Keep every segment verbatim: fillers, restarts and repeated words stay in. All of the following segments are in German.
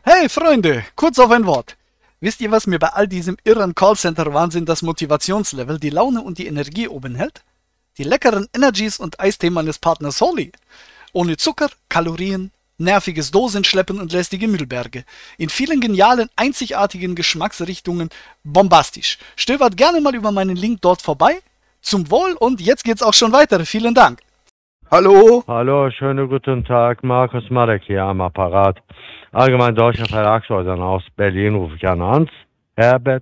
Hey Freunde, kurz auf ein Wort. Wisst ihr, was mir bei all diesem irren Callcenter-Wahnsinn das Motivationslevel, die Laune und die Energie oben hält? Die leckeren Energies und Eistee meines Partners Holly. Ohne Zucker, Kalorien, nerviges Dosenschleppen und lästige Müllberge. In vielen genialen, einzigartigen Geschmacksrichtungen bombastisch. Stöbert gerne mal über meinen Link dort vorbei. Zum Wohl und jetzt geht's auch schon weiter. Vielen Dank. Hallo? Hallo, schönen guten Tag. Markus Marek hier am Apparat. Allgemein Deutscher Verlagshäusern aus Berlin rufe ich an. Hans Herbert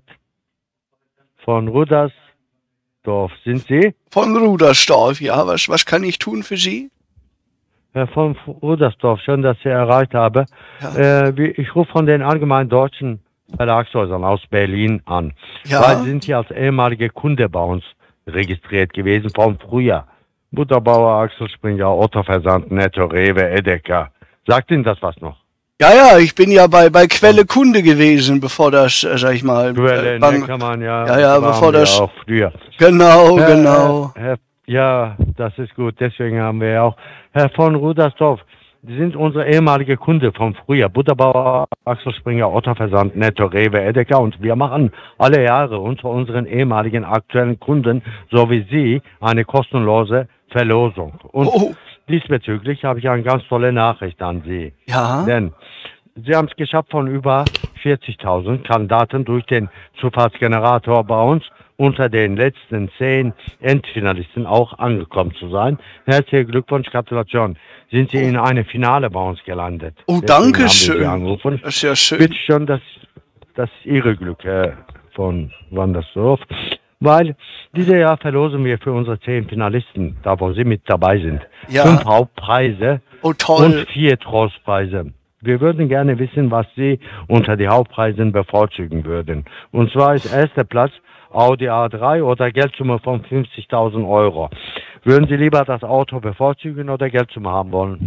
von Rudersdorf. Sind Sie? Von Rudersdorf, ja. Was, was kann ich tun für Sie? Herr von Rudersdorf, schön, dass ich Sie erreicht habe. Ja. Äh, wie- ich rufe von den Allgemeinen Deutschen Verlagshäusern aus Berlin an. Ja. Weil Sie sind hier als ehemalige Kunde bei uns registriert gewesen vom Frühjahr. Butterbauer, Axel Springer, Otto Versand, Netto, Rewe, Edeka. Sagt Ihnen das was noch? Ja, ja, ich bin ja bei, bei Quelle Kunde gewesen, bevor das, äh, sag ich mal... Quelle, äh, beim- Neckermann, ja. Ja, ja, waren bevor wir das- auch früher. Genau, Herr, genau. Herr, Herr, ja, das ist gut, deswegen haben wir ja auch. Herr von Rudersdorf, Sie sind unsere ehemalige Kunde vom Frühjahr. Butterbauer, Axel Springer, Otto Versand, Netto, Rewe, Edeka. Und wir machen alle Jahre unter unseren ehemaligen aktuellen Kunden, so wie Sie, eine kostenlose Verlosung. Und Oh, diesbezüglich habe ich eine ganz tolle Nachricht an Sie. ja. Denn Sie haben es geschafft, von über vierzigtausend Kandidaten durch den Zufallsgenerator bei uns unter den letzten zehn Endfinalisten auch angekommen zu sein. Herzlichen Glückwunsch, Gratulation. Sind Sie in eine Finale bei uns gelandet. Oh, Deswegen danke haben wir schön. Sie angerufen. Das ist ja schön. Bitte schon, das, das ist Ihre Glück, Herr von Wandersdorf. Weil dieses Jahr verlosen wir für unsere zehn Finalisten, da wo Sie mit dabei sind, Ja. fünf Hauptpreise Oh, toll. und vier Trostpreise. Wir würden gerne wissen, was Sie unter die Hauptpreisen bevorzugen würden. Und zwar ist erster Platz Audi A drei oder Geldsumme von fünfzigtausend Euro. Würden Sie lieber das Auto bevorzugen oder Geldsumme haben wollen?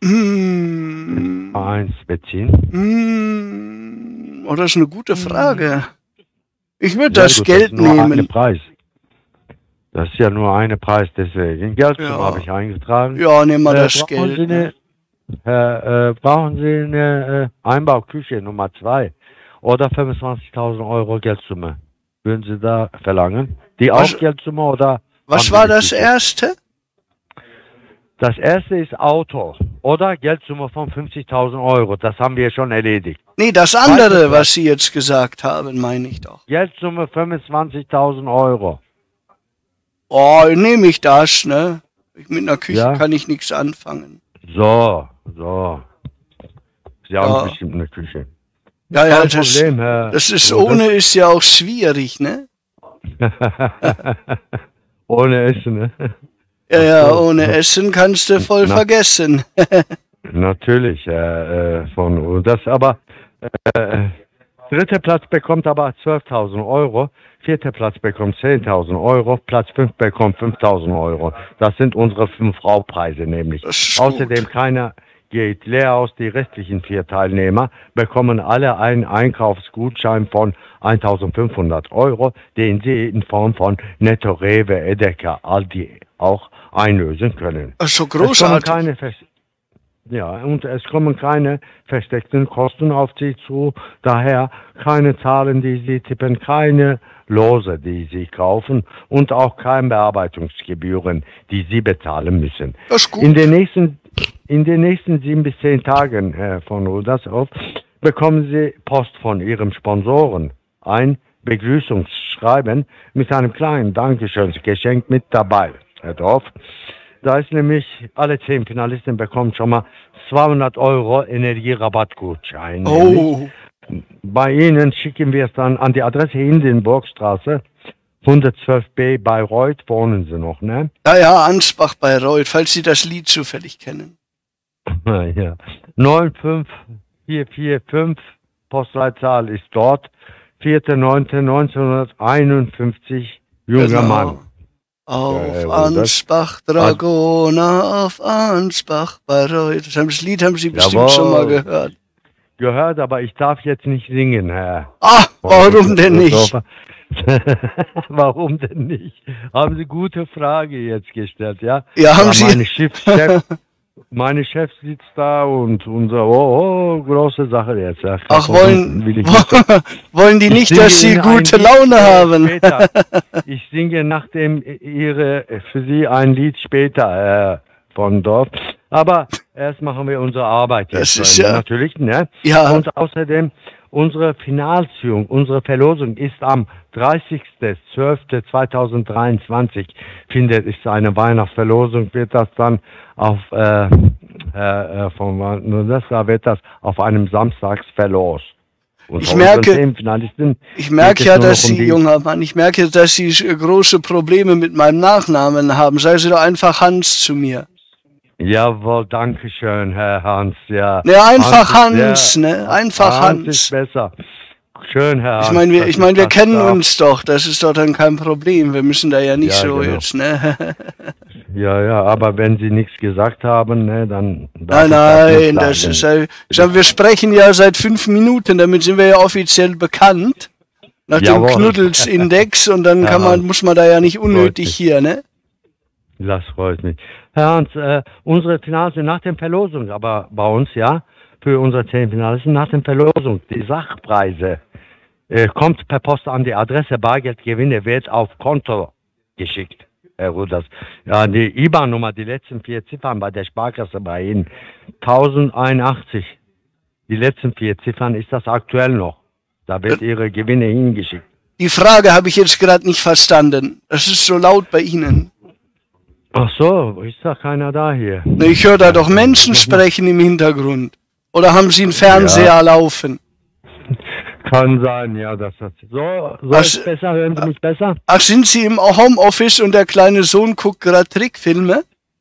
Hm, Eins beziehen. hm, oh, das ist eine gute Frage. Ich würde Sehr das gut, Geld ist nur ein nehmen. Preis. Das ist ja nur ein Preis, deswegen. Geldsumme Ja. habe ich eingetragen. Ja, nehmen wir Äh, das brauchen Geld. Sie eine, äh, äh, brauchen Sie eine äh, Einbauküche Nummer zwei oder fünfundzwanzigtausend Euro Geldsumme? Würden Sie da verlangen? Die Was- auch Geldsumme oder? Was haben Sie war die das Küche? erste? Das erste ist Auto oder Geldsumme von fünfzigtausend Euro. Das haben wir schon erledigt. Nee, das Zweiter andere, Platz. was Sie jetzt gesagt haben, meine ich doch. Geldsumme fünfundzwanzigtausend Euro. Oh, nehme ich das, ne? Ich, mit einer Küche Ja. kann ich nichts anfangen. So, so. Sie haben Ja. bestimmt eine Küche. Ja, ja, Kein das, Problem, Herr. das ist Rudolf. ohne ist ja auch schwierig, ne? Ohne Essen, ne? Ja, ja, Ach so. ohne Essen kannst du voll Na. vergessen. Natürlich, äh, äh, von das aber äh, dritter Platz bekommt aber zwölftausend Euro, vierter Platz bekommt zehntausend Euro, Platz fünf bekommt fünftausend Euro. Das sind unsere fünf Hauptpreise nämlich. Das ist Außerdem gut. keiner geht leer aus. Die restlichen vier Teilnehmer bekommen alle einen Einkaufsgutschein von eintausendfünfhundert Euro, den sie in Form von Netto, Rewe, Edeka, Aldi auch einlösen können. Das ist so Es kommen großartig. keine Fest ja, und es kommen keine versteckten Kosten auf Sie zu, daher keine Zahlen, die Sie tippen, keine Lose, die Sie kaufen und auch keine Bearbeitungsgebühren, die Sie bezahlen müssen. Das ist gut. In den nächsten, in den nächsten sieben bis zehn Tagen, Herr von Rudersdorf, bekommen Sie Post von Ihrem Sponsoren, ein Begrüßungsschreiben mit einem kleinen Dankeschönsgeschenk mit dabei, Herr Dorf. Da ist nämlich, alle zehn Finalisten bekommen schon mal zweihundert Euro Energierabattgutschein. nämlich. Oh, Bei Ihnen schicken wir es dann an die Adresse Hindenburgstraße, hundertzwölf b Bayreuth, wohnen Sie noch, ne? ja, ja, Ansbach bei Reut, falls Sie das Lied zufällig kennen. Ja. neun fünf vier vier fünf, Postleitzahl ist dort, vierter neunter neunzehnhunderteinundfünfzig, junger Genau. Mann. Auf Ja, ja, Ansbach, Dragoner, auf Ansbach bei Reut. Das, haben- das Lied haben Sie bestimmt Jawohl. schon mal gehört. Gehört, aber ich darf jetzt nicht singen, Herr. Ah, warum denn nicht? Warum denn nicht? Haben Sie gute Frage jetzt gestellt, ja? Ja, haben Ja, Sie- Meine Schiffschef, meine Chef sitzt da und unser, oh, oh große Sache jetzt. Ja. Ach, wollen, will ich wollen die nicht, dass Sie gute Laune haben? Später. Ich singe nachdem ihre, für Sie ein Lied später äh, von Dorf. Aber erst machen wir unsere Arbeit jetzt. Das ist ja, natürlich, ne? Ja. Und außerdem, unsere Finalziehung, unsere Verlosung ist am dreißigsten zwölften zweitausenddreiundzwanzig. Findet ist eine Weihnachtsverlosung, wird das dann auf, äh, äh, von, nur das, da wird das auf einem Samstags verlost. Und ich merke, ich merke ja, dass um Sie, junger Mann, ich merke, dass Sie große Probleme mit meinem Nachnamen haben. Sei Sie doch einfach Hans zu mir. Jawohl, danke schön, Herr Hans. Ja, ne, einfach Hans, Hans sehr, ne, einfach Hans. Hans ist besser. Schön, Herr Hans. Ich meine, wir, ich mein, wir kennen uns doch, das ist doch dann kein Problem. Wir müssen da ja nicht ja, so genau. jetzt, ne? Ja, ja, aber wenn Sie nichts gesagt haben, ne, dann... Nein, nein, das ist ja... Schau, wir sprechen ja seit fünf Minuten, damit sind wir ja offiziell bekannt. Nach Jawohl. dem Knuddelsindex und dann kann man, muss man da ja nicht unnötig hier, ne? Das freut mich. Herr Hans, äh, unsere Finale sind nach der Verlosung, aber bei uns, ja, für unsere zehn Finale sind nach der Verlosung. Die Sachpreise äh, kommt per Post an die Adresse Bargeldgewinne, wird auf Konto geschickt. Herr Ruders. Ja, die I B A N-Nummer, die letzten vier Ziffern bei der Sparkasse bei Ihnen, tausendeinundachtzig. Die letzten vier Ziffern ist das aktuell noch. Da wird Ihre Gewinne hingeschickt. Die Frage habe ich jetzt gerade nicht verstanden. Das ist so laut bei Ihnen. Ach so, ist da keiner da hier? Ich höre da doch Menschen sprechen im Hintergrund. Oder haben Sie einen Fernseher ja. laufen? Kann sein, ja, das hat so, so ach, ist besser, hören Sie mich besser? Ach, sind Sie im Homeoffice und der kleine Sohn guckt gerade Trickfilme?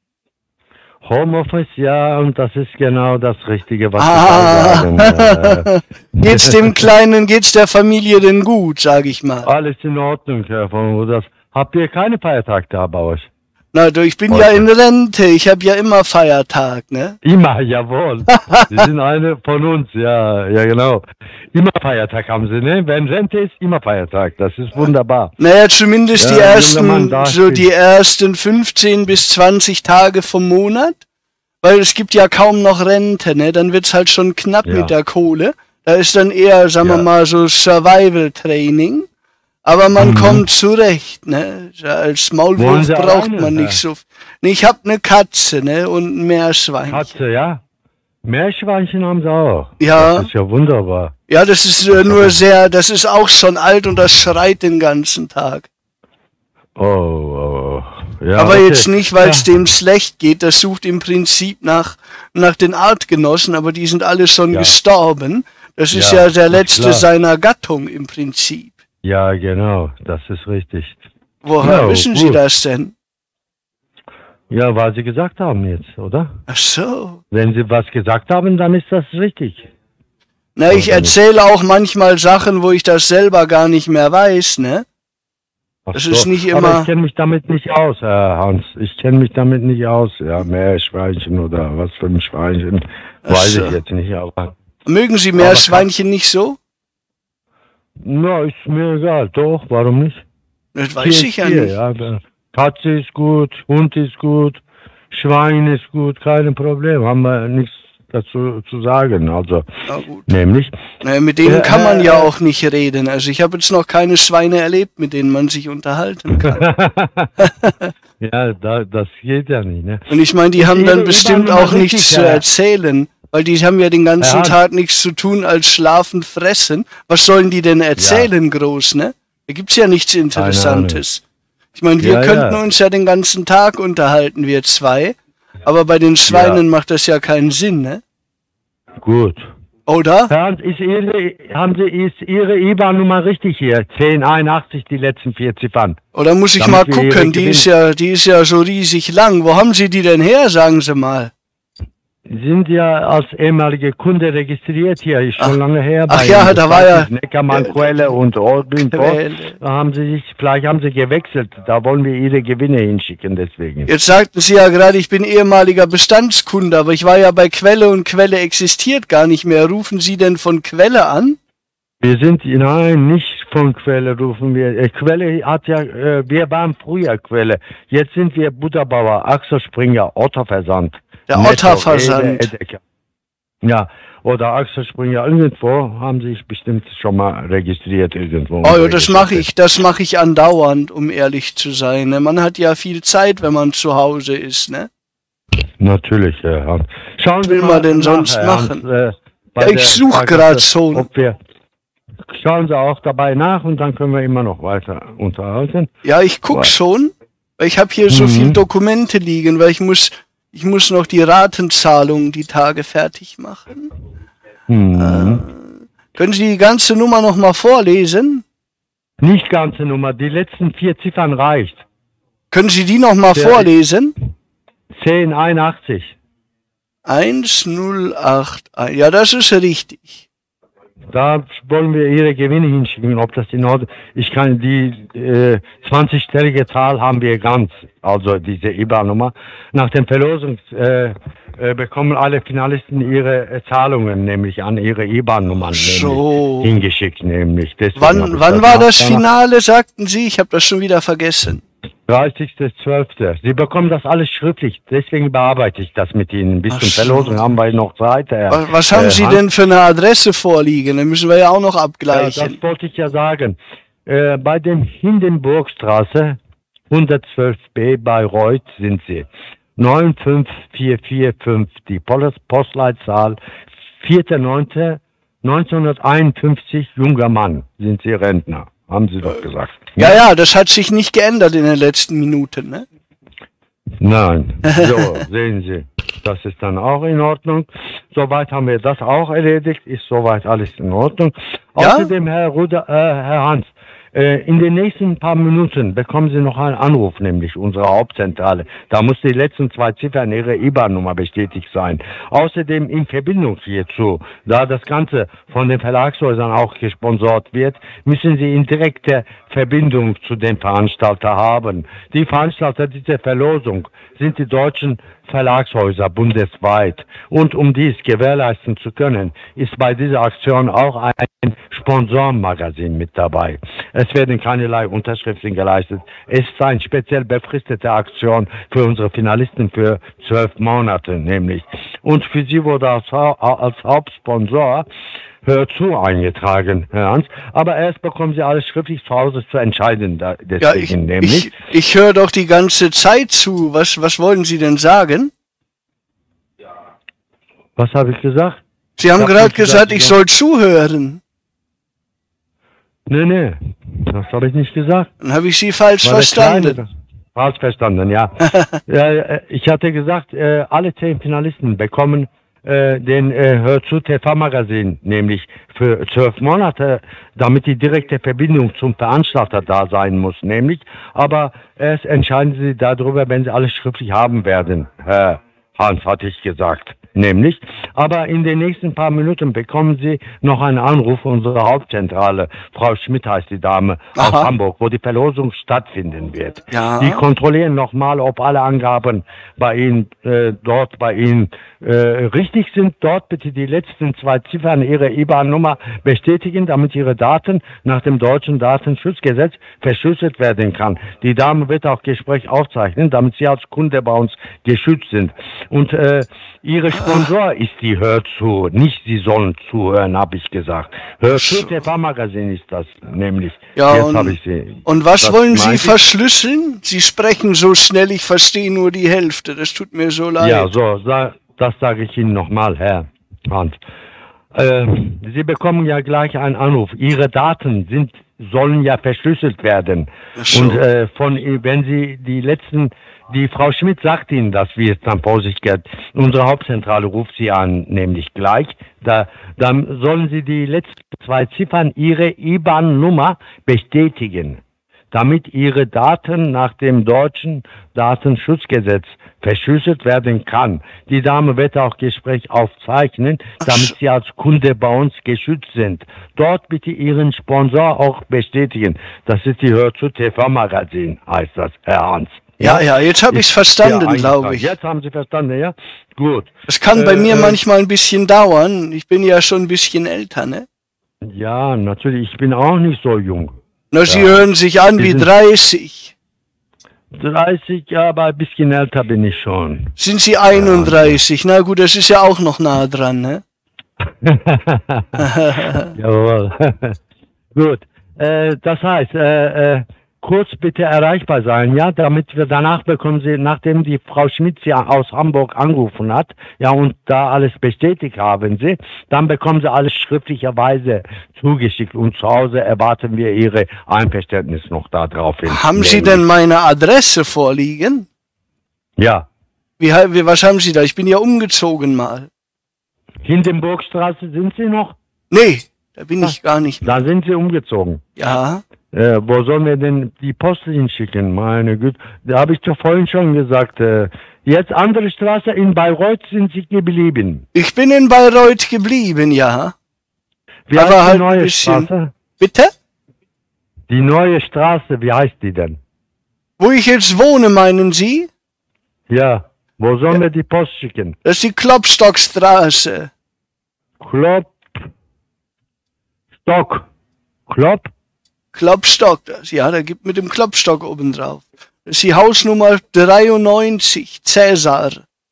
Homeoffice, ja, und das ist genau das Richtige, was ah. Sie sagen. Geht's dem Kleinen, geht's der Familie denn gut, sage ich mal? Alles in Ordnung, Herr von Ruders. Habt ihr keine Feiertage da bei euch? Na, du, ich bin Heute. ja in Rente, ich habe ja immer Feiertag, ne? Immer, jawohl. Sie sind eine von uns, ja, ja genau. Immer Feiertag haben Sie, ne? Wenn Rente ist, immer Feiertag, das ist wunderbar. Naja, zumindest ja, die ersten, Mann, so die ersten fünfzehn bis zwanzig Tage vom Monat, weil es gibt ja kaum noch Rente, ne? Dann wird's halt schon knapp ja. mit der Kohle. Da ist dann eher, sagen ja. wir mal, so Survival-Training. Aber man mhm. kommt zurecht, ne? Als Maulwurf braucht man eine, nicht so. Ne, ich hab eine Katze, ne? Und ein Meerschweinchen. Katze, ja? Meerschweinchen haben sie auch. Ja. Das ist ja wunderbar. Ja, das ist äh, nur sehr, das ist auch schon alt und das schreit den ganzen Tag. Oh, oh. Ja, aber okay. jetzt nicht, weil es ja. dem schlecht geht. Das sucht im Prinzip nach, nach den Artgenossen, aber die sind alle schon ja. gestorben. Das ist ja, ja der letzte klar. seiner Gattung im Prinzip. Ja, genau, das ist richtig. Woher ja, wissen gut. Sie das denn? Ja, weil Sie gesagt haben jetzt, oder? Ach so. Wenn Sie was gesagt haben, dann ist das richtig. Na, ich erzähle auch manchmal Sachen, wo ich das selber gar nicht mehr weiß, ne? Ach das so. ist nicht immer... Aber ich kenne mich damit nicht aus, Herr Hans. Ich kenne mich damit nicht aus. Ja, Meerschweinchen oder was für ein Schweinchen, Ach weiß so. ich jetzt nicht, aber... Mögen Sie Meerschweinchen nicht so? Na, ist mir egal, doch, warum nicht? Das weiß ich ja nicht. Ja, Katze ist gut, Hund ist gut, Schwein ist gut, kein Problem, haben wir nichts dazu zu sagen, also, gut. nämlich... Naja, mit denen äh, kann man äh, ja auch nicht reden, also ich habe jetzt noch keine Schweine erlebt, mit denen man sich unterhalten kann. Ja, da, das geht ja nicht, ne? Und ich meine, die haben dann bestimmt auch nichts zu erzählen. Weil die haben ja den ganzen ja. Tag nichts zu tun als schlafen, fressen. Was sollen die denn erzählen ja. groß, ne? Da gibt's ja nichts Interessantes. Ich meine, wir ja, könnten ja. uns ja den ganzen Tag unterhalten, wir zwei. Aber bei den Schweinen ja. macht das ja keinen Sinn, ne? Gut. Oder? Ja, ist Ihre, haben Sie, ist Ihre I B A N-Nummer richtig hier? zehn einundachtzig, die letzten vier Ziffern. Oder muss ich Damit mal gucken, die ist, ja, die ist ja so riesig lang. Wo haben Sie die denn her, sagen Sie mal? Sind ja als ehemalige Kunde registriert hier, ist schon ach, lange her. Ach ja, da war ja... Neckermann, Quelle und Ordnung. Da haben Sie sich, vielleicht haben Sie gewechselt, da wollen wir Ihre Gewinne hinschicken, deswegen. Jetzt sagten Sie ja gerade, ich bin ehemaliger Bestandskunde, aber ich war ja bei Quelle und Quelle existiert gar nicht mehr. Rufen Sie denn von Quelle an? Wir sind, nein, nicht von Quelle rufen wir. Quelle hat ja, äh, wir waren früher Quelle. Jetzt sind wir Butterbauer, Axel Springer, Otto Versand. Der Netto, Otter-Versand. Rewe, Edeka. Ja, oder Axel Springer irgendwo haben Sie sich bestimmt schon mal registriert irgendwo. Oh ja, das mache ich, das mache ich andauernd, um ehrlich zu sein. Ne? Man hat ja viel Zeit, wenn man zu Hause ist, ne? Natürlich, Herr Hans. Schauen Was wir will mal man denn nach, sonst Herr machen? Hans, äh, bei Ja, ich der suche Frage, gerade ob- so. ob wir- Schauen Sie auch dabei nach und dann können wir immer noch weiter unterhalten. Ja, ich guck Was? schon, weil ich habe hier so Mhm. viele Dokumente liegen, weil ich muss, ich muss noch die Ratenzahlung die Tage fertig machen. Hm. Können Sie die ganze Nummer noch mal vorlesen? Nicht ganze Nummer, die letzten vier Ziffern reicht. Können Sie die noch mal Der- vorlesen? zehn einundachtzig. eins null acht. Ja, das ist richtig. Da wollen wir Ihre Gewinne hinschicken, ob das in Ordnung ist. Ich kann die äh, zwanzigstellige Zahl haben wir ganz, also diese I B A N-Nummer. Nach dem Verlosung äh, äh, bekommen alle Finalisten ihre äh, Zahlungen, nämlich an ihre I B A N-Nummern So. hingeschickt, nämlich. Deswegen Wann, hab ich wann war das nachgedacht. Finale, sagten Sie? Ich habe das schon wieder vergessen. dreißigster zwölfter Sie bekommen das alles schriftlich, deswegen bearbeite ich das mit Ihnen. Bis Ach zum so. Verlosung haben wir noch Zeit. Herr, Was, was haben äh, Sie Hans. denn für eine Adresse vorliegen? Da müssen wir ja auch noch Ja, abgleichen. das wollte ich ja sagen. Äh, bei dem Hindenburgstraße hundertzwölf b Bayreuth sind Sie. neun fünf vier vier fünf, die Post- Postleitzahl, vierter neunter neunzehnhunderteinundfünfzig, junger Mann. Sind Sie Rentner, haben Sie doch gesagt. Ja, ja, das hat sich nicht geändert in den letzten Minuten, ne? Nein, so, sehen Sie. Das ist dann auch in Ordnung. Soweit haben wir das auch erledigt. Ist soweit alles in Ordnung. Ja? Außerdem, Herr, Ruder, äh, Herr Hans, äh, in den nächsten paar Minuten bekommen Sie noch einen Anruf, nämlich unsere Hauptzentrale. Da muss die letzten zwei Ziffern Ihrer I B A N-Nummer bestätigt sein. Außerdem in Verbindung hierzu, da das Ganze von den Verlagshäusern auch gesponsert wird, müssen Sie in direkter Verbindung zu dem Veranstalter haben. Die Veranstalter dieser Verlosung sind die deutschen Verlagshäuser bundesweit. Und um dies gewährleisten zu können, ist bei dieser Aktion auch ein Sponsorenmagazin mit dabei. Es werden keinerlei Unterschriften geleistet. Es ist eine speziell befristete Aktion für unsere Finalisten für zwölf Monate nämlich. Und für sie wurde als, Hau- als Hauptsponsor Hör zu eingetragen, Herr Hans. Aber erst bekommen Sie alles schriftlich zu Hause zu entscheiden. Da, deswegen Ja, ich, nämlich. ich, ich höre doch die ganze Zeit zu. Was, was wollen Sie denn sagen? Was habe ich gesagt? Sie haben Ich hab gerade nicht gesagt, gesagt, ich ich soll zuhören. Nee, nee, das habe ich nicht gesagt. Dann habe ich Sie falsch War der verstanden. Kleine, das- Falsch verstanden, ja. ja äh, ich hatte gesagt, äh, alle zehn Finalisten bekommen äh, den äh, Hör zu T V-Magazin, nämlich für zwölf Monate, damit die direkte Verbindung zum Veranstalter da sein muss, nämlich. Aber erst entscheiden Sie darüber, wenn Sie alles schriftlich haben werden, Herr Hans, hatte ich gesagt. Nämlich, aber in den nächsten paar Minuten bekommen Sie noch einen Anruf unserer Hauptzentrale. Frau Schmidt heißt die Dame aus Aha. Hamburg, wo die Verlosung stattfinden wird. Ja. Die kontrollieren nochmal, ob alle Angaben bei Ihnen, äh, dort bei Ihnen äh, richtig sind. Dort bitte die letzten zwei Ziffern Ihrer I B A N-Nummer bestätigen, damit Ihre Daten nach dem deutschen Datenschutzgesetz verschlüsselt werden kann. Die Dame wird auch Gespräch aufzeichnen, damit Sie als Kunde bei uns geschützt sind. Und äh, Ihre Sponsor ist die Hör zu, nicht Sie sollen zuhören, habe ich gesagt. Hör zu, T V-Magazin ist das nämlich. Ja, Jetzt und- habe ich Sie. Und was Das wollen Sie meinte ich. verschlüsseln? Sie sprechen so schnell, ich verstehe nur die Hälfte. Das tut mir so leid. Ja, so, sa- das sage ich Ihnen nochmal, Herr Hans. Äh, Sie bekommen ja gleich einen Anruf. Ihre Daten sind, sollen ja verschlüsselt werden. Ach so. Und äh, von, wenn Sie die letzten, die Frau Schmidt sagt Ihnen das, wie es dann vor sich geht. Unsere Hauptzentrale ruft Sie an, nämlich gleich. Da, dann sollen Sie die letzten zwei Ziffern Ihrer I B A N-Nummer bestätigen, damit Ihre Daten nach dem deutschen Datenschutzgesetz verschlüsselt werden kann. Die Dame wird auch Gespräch aufzeichnen, damit Sie als Kunde bei uns geschützt sind. Dort bitte Ihren Sponsor auch bestätigen. Das ist die Hör zu T V-Magazin, heißt das, Herr Hans. Ja, ja, jetzt habe ich es Ist verstanden, ja glaube eingetragen. ich. Jetzt haben Sie verstanden, ja? Gut. Es kann bei Äh, mir äh, manchmal ein bisschen dauern. Ich bin ja schon ein bisschen älter, ne? Ja, natürlich. Ich bin auch nicht so jung. Na, Sie Ja. hören sich an Sie wie sind- dreißig. dreißig, aber ein bisschen älter bin ich schon. Sind Sie einunddreißig? Na gut, das ist ja auch noch nah dran, ne? Jawohl. Gut. Äh, das heißt, äh, äh, kurz bitte erreichbar sein, ja, damit wir danach bekommen Sie, nachdem die Frau Schmidt Sie aus Hamburg angerufen hat, ja, und da alles bestätigt haben Sie, dann bekommen Sie alles schriftlicherweise zugeschickt und zu Hause erwarten wir Ihre Einverständnis noch da drauf hin. Haben Sie denn meine Adresse vorliegen? Ja. Wie, wie, was haben Sie da? Ich bin ja umgezogen mal. Hindenburgstraße sind Sie noch? Nee, da bin ich gar nicht mehr. Da sind Sie umgezogen. Ja. Äh, wo sollen wir denn die Post hinschicken? Meine Güte, da habe ich doch vorhin schon gesagt. Äh, jetzt andere Straße, in Bayreuth sind Sie geblieben. Ich bin in Bayreuth geblieben, ja. Wie Aber heißt die halt neue ein bisschen. Straße? Bitte? Die neue Straße, wie heißt die denn? Wo ich jetzt wohne, meinen Sie? Ja, wo sollen wir die Post schicken? Das ist die Klopstockstraße. Klopp, Stock, Klopp? Klopstock, das, ja, da gibt mit dem Klopstock oben drauf. Das ist die Hausnummer dreiundneunzig, Cäsar.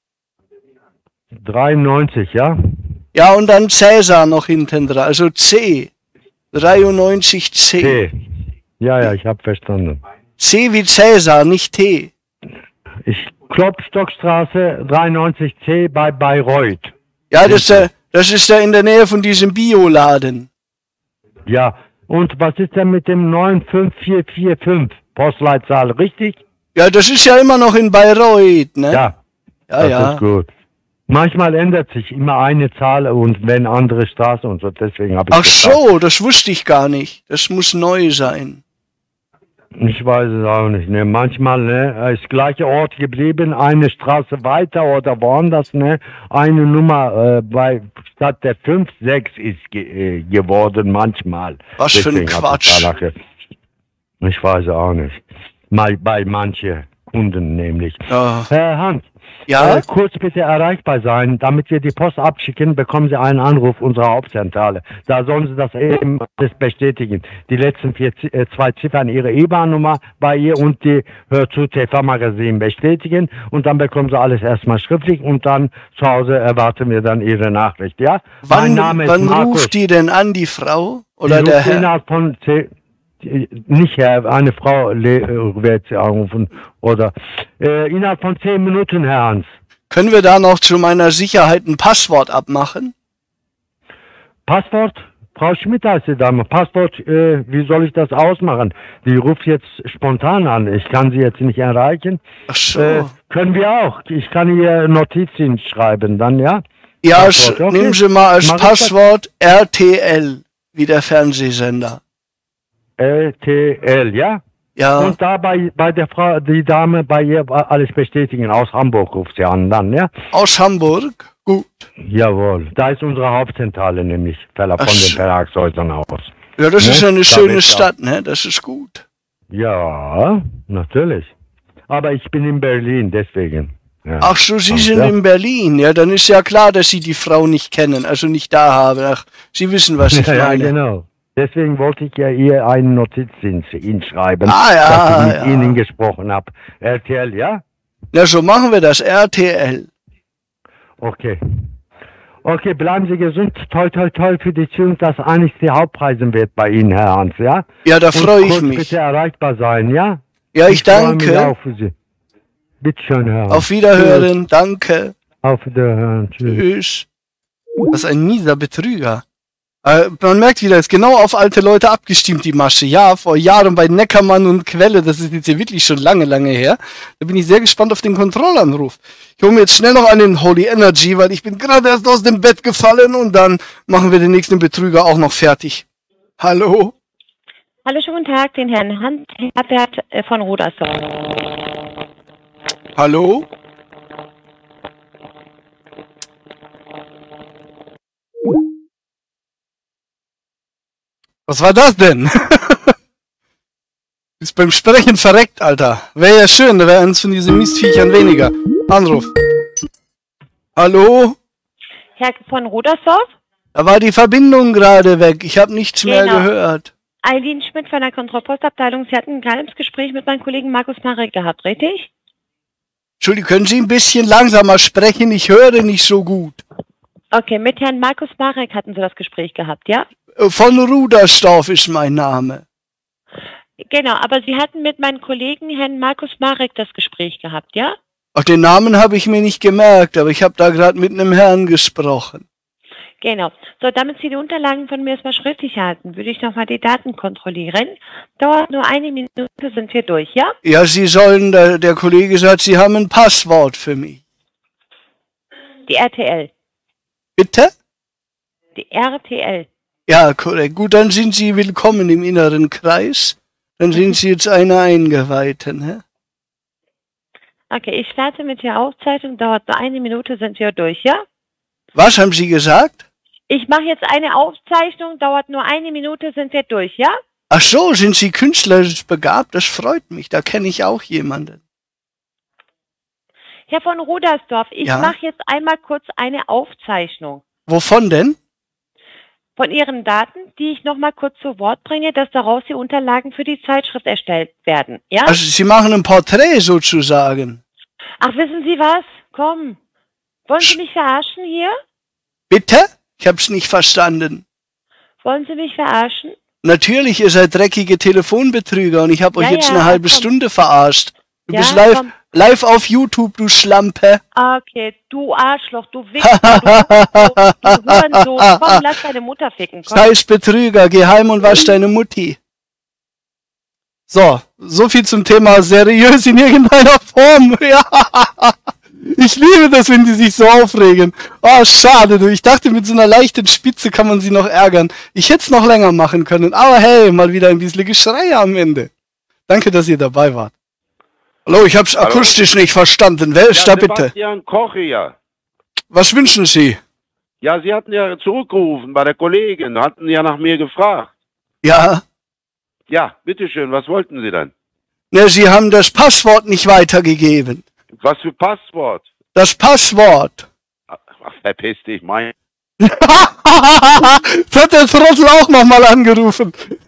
dreiundneunzig, ja? Ja, und dann Cäsar noch hinten dran, also C. dreiundneunzig C. T. Ja, ja, ich habe verstanden. C wie Cäsar, nicht T. Ich Klopstockstraße dreiundneunzig C bei Bayreuth. Ja, das ist, der, das ist da in der Nähe von diesem Bioladen. Ja, und was ist denn mit dem neun fünf vier vier fünf Postleitzahl, richtig? Ja, das ist ja immer noch in Bayreuth, ne? Ja, ja. das ja. ist gut. Manchmal ändert sich immer eine Zahl und wenn andere Straßen und so, deswegen habe ich Ach so, das wusste ich gar nicht. Das muss neu sein. Ich weiß es auch nicht, ne? Manchmal, ne, ist gleicher Ort geblieben, eine Straße weiter oder woanders, ne? Eine Nummer äh, bei statt der fünf, sechs ist ge äh, geworden manchmal. Was Deswegen für ein Quatsch. Ich weiß auch nicht. Mal bei manchen Kunden nämlich. Oh. Herr Hans, ja? äh, kurz bitte erreichbar sein. Damit wir die Post abschicken, bekommen Sie einen Anruf unserer Hauptzentrale. Da sollen Sie das eben alles bestätigen. Die letzten vier, äh, zwei Ziffern Ihre I B A N-Nummer bei ihr und die Hör zu T V-Magazin bestätigen. Und dann bekommen Sie alles erstmal schriftlich und dann zu Hause erwarten wir dann Ihre Nachricht. Ja? Wann, mein Name wann ist Markus. ruft die denn an, die Frau? Oder die der ruft Herr? Innerhalb von zehn, nicht Herr, eine Frau wird Sie anrufen. Oder äh, innerhalb von zehn Minuten, Herr Hans. Können wir da noch zu meiner Sicherheit ein Passwort abmachen? Passwort? Frau Schmidt heißt die Dame. Passwort, äh, wie soll ich das ausmachen? Die ruft jetzt spontan an. Ich kann sie jetzt nicht erreichen. Ach so. Äh, können wir auch. Ich kann ihr Notizen schreiben dann, ja? Ja, Passwort, okay. nehmen Sie mal als Mach ich Passwort R T L, wie der Fernsehsender. L T L, ja? Ja. Und da bei, bei der Frau, die Dame bei ihr alles bestätigen. Aus Hamburg ruft sie an dann, ja? Aus Hamburg? Gut. Jawohl. Da ist unsere Hauptzentrale nämlich, von Ach den so. Verlagshäusern aus. Ja, das Ne? ist ja eine Da schöne wird's Stadt, ne? Das ist gut. Ja, natürlich. Aber ich bin in Berlin, deswegen. Ja. Ach so, Sie Ach, sind ja. in Berlin. Ja, dann ist ja klar, dass Sie die Frau nicht kennen, also nicht da haben. Ach, Sie wissen, was ich Ja, meine. genau. Deswegen wollte ich ja ihr eine Notiz Ihnen schreiben, Ah, ja, dass ich mit ja. Ihnen gesprochen habe. R T L, ja? Na, so machen wir das, R T L. Okay. Okay, bleiben Sie gesund. Toi, toi, toi für die Zukunft, dass eines die Hauptpreisen wird bei Ihnen, Herr Hans, ja? Ja, da Und freue ich kurz mich. bitte erreichbar sein, ja? Ja, ich freue mich danke. auch für Sie. Bitte schön, Herr Hans. Auf Wiederhören, danke. Auf Wiederhören. Tschüss. Tschüss. Was ein mieser Betrüger. Äh, man merkt wieder, ist genau auf alte Leute abgestimmt, die Masche. Ja, vor Jahren bei Neckermann und Quelle, das ist jetzt hier wirklich schon lange, lange her. Da bin ich sehr gespannt auf den Kontrollanruf. Ich hole mir jetzt schnell noch einen Holy Energy, weil ich bin gerade erst aus dem Bett gefallen und dann machen wir den nächsten Betrüger auch noch fertig. Hallo? Hallo, schönen guten Tag, den Herrn Hans Herbert äh, von Rodersdorf. Hallo? Was war das denn? Ist beim Sprechen verreckt, Alter. Wäre ja schön, da wäre eins von diesen Mistviechern weniger. Anruf. Hallo? Herr von Rodersdorf? Da war die Verbindung gerade weg. Ich habe nichts mehr Genau. gehört. Eileen Schmidt von der Kontrollpostabteilung. Sie hatten ein kleines Gespräch mit meinem Kollegen Markus Marek gehabt, richtig? Entschuldigung, können Sie ein bisschen langsamer sprechen? Ich höre nicht so gut. Okay, mit Herrn Markus Marek hatten Sie das Gespräch gehabt, ja? Von Rudersdorf ist mein Name. Genau, aber Sie hatten mit meinem Kollegen Herrn Markus Marek das Gespräch gehabt, ja? Ach, den Namen habe ich mir nicht gemerkt, aber ich habe da gerade mit einem Herrn gesprochen. Genau. So, damit Sie die Unterlagen von mir erstmal schriftlich halten, würde ich nochmal die Daten kontrollieren. Dauert nur eine Minute, sind wir durch, ja? Ja, Sie sollen, der, der Kollege sagt, Sie haben ein Passwort für mich. Die R T L. Bitte? Die R T L. Ja, korrekt. Gut, dann sind Sie willkommen im inneren Kreis. Dann sind Sie jetzt eine Eingeweihten, hä? Okay, ich starte mit der Aufzeichnung, dauert nur eine Minute, sind wir durch, ja? Was haben Sie gesagt? Ich mache jetzt eine Aufzeichnung, dauert nur eine Minute, sind wir durch, ja? Ach so, sind Sie künstlerisch begabt? Das freut mich, da kenne ich auch jemanden. Herr von Rudersdorf, ich Ja? mache jetzt einmal kurz eine Aufzeichnung Wovon denn? von Ihren Daten, die ich nochmal kurz zu Wort bringe, dass daraus die Unterlagen für die Zeitschrift erstellt werden, ja? Also Sie machen ein Porträt sozusagen. Ach, wissen Sie was? Komm. Wollen Sie mich verarschen hier? Bitte? Ich hab's nicht verstanden. Wollen Sie mich verarschen? Natürlich, ihr seid dreckige Telefonbetrüger und ich habe euch Ja, jetzt ja, eine halbe komm. Stunde verarscht. Du Ja, bist live, komm. live auf YouTube, du Schlampe. Okay, du Arschloch, du Wichser, du Hurensohn, du Hurensohn. Komm, lass deine Mutter ficken, komm. Scheiß Betrüger, geh heim und wasch deine Mutti. So, so viel zum Thema seriös in irgendeiner Form. Ja. Ich liebe das, wenn die sich so aufregen. Oh, schade, du. Ich dachte, mit so einer leichten Spitze kann man sie noch ärgern. Ich hätte es noch länger machen können. Aber hey, mal wieder ein bisschen Geschrei am Ende. Danke, dass ihr dabei wart. Hallo, ich hab's Hallo? akustisch nicht verstanden. Wer ist da Ja, bitte? Sebastian Koch hier. Was wünschen Sie? Ja, Sie hatten ja zurückgerufen bei der Kollegin, hatten ja nach mir gefragt. Ja? Ja, bitteschön, was wollten Sie denn? Ne, Sie haben das Passwort nicht weitergegeben. Was für Passwort? Das Passwort. Ach, verpiss dich, mein. Das hat der Trottel auch nochmal angerufen.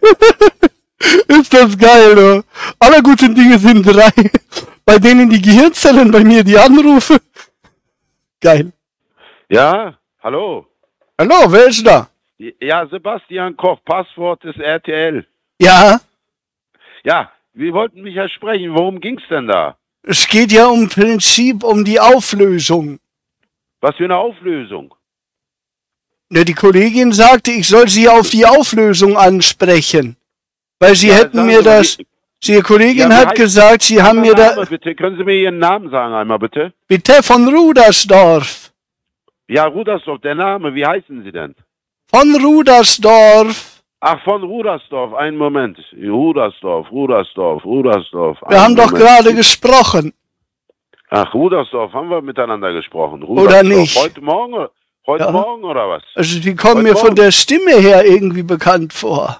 Ist das geil, du. Alle guten Dinge sind drei. Bei denen die Gehirnzellen, bei mir die Anrufe. Geil. Ja, hallo. Hallo, wer ist da? Ja, Sebastian Koch, Passwort ist R T L. Ja, Ja, Sie wollten mich ja sprechen, worum ging's denn da? es geht ja im Prinzip um die Auflösung. Was für eine Auflösung? Ne, die Kollegin sagte, ich soll sie auf die Auflösung ansprechen. Weil sie Ja, hätten sagen mir Sie mal, das... wie- Die Kollegin Ja, wie hat heißt- gesagt, sie haben mir Name, da... bitte, können Sie mir Ihren Namen sagen einmal, bitte? Bitte von Rudersdorf. Ja, Rudersdorf, der Name, wie heißen Sie denn? Von Rudersdorf. Ach, von Rudersdorf, einen Moment. Rudersdorf, Rudersdorf, Rudersdorf. Wir haben doch Moment. gerade gesprochen. Ach, Rudersdorf, haben wir miteinander gesprochen. Oder nicht? Heute Morgen, heute Ja. Morgen oder was? Also die kommen Heute mir von Morgen. der Stimme her irgendwie bekannt vor.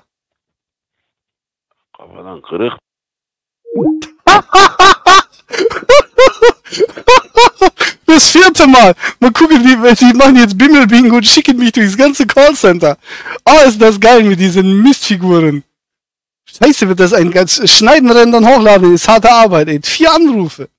Aber dann Gericht. Das vierte Mal. Mal gucken, die, die machen jetzt Bimmelbingo und schicken mich durchs ganze Callcenter. Oh, ist das geil mit diesen Mistfiguren. Scheiße, wird das ein ganz... Schneiden, rendern, hochladen ist harte Arbeit, ey. Vier Anrufe.